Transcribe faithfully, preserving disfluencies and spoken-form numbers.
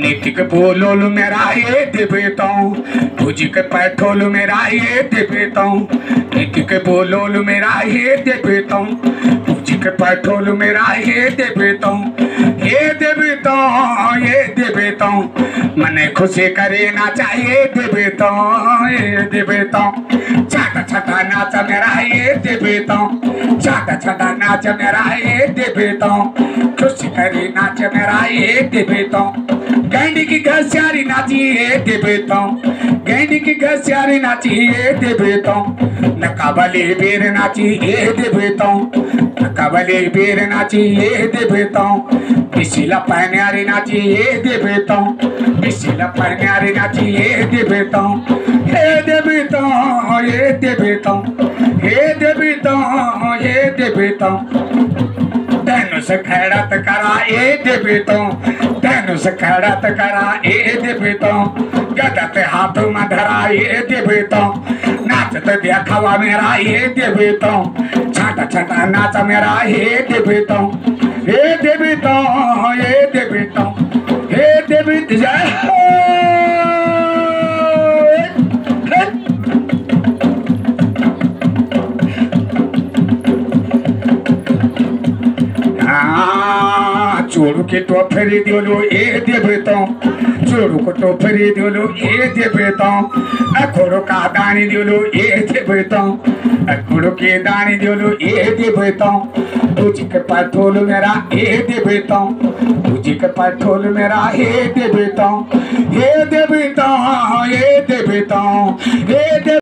नीतिक बोलोल मेरा ये देवेता तुझी के पैठोल मेरा ये देवेता नीतिक बोलोल मेरा ये देवेता तुझी के पैठोल मेरा ये देवेता ये देवेता ये देवेता मने खुशी करे ना चाहिए देवेता ये देवेता छाटा छाटा नाच मेरा ये देवेता छाटा छाटा नाच मेरा ये देवेता खुशी करे नाच मेरा ये देवेता गैंडी की घसियारी नाची ये देवेता गैंडी की घसियारी नाची ये देवेता नकाबली वीर नाची ये देवेता नकाबली वीर नाची ये देवेता बिसिला पहनारी नाची ये देवेता बिसिला पहनारी नाची ये देवेता हे देवेता ये देवेता हे देवेता ये देवेता धनुष खड़त करा ए देवेता धनुष खड़त करा ए देवेता गदत हाथ में धरा ए देवेता नाचत देखावा मेरा ए देवेता छाटा छाटा नाच मेरा ए देवेता हे देवेता हे देवेता हे देवेता जय चोरू के तो फेरी दियो ए देवेता चोरू को तो फेरी दियो ए देवेता अखोरो का दानी दियो ए देवेता अखोरो के दानी दियो ए देवेता तुझी के पैठोल मेरा ए देवेता तुझी के पैठोल मेरा ए देवेता हे देवेता हे देवेता हे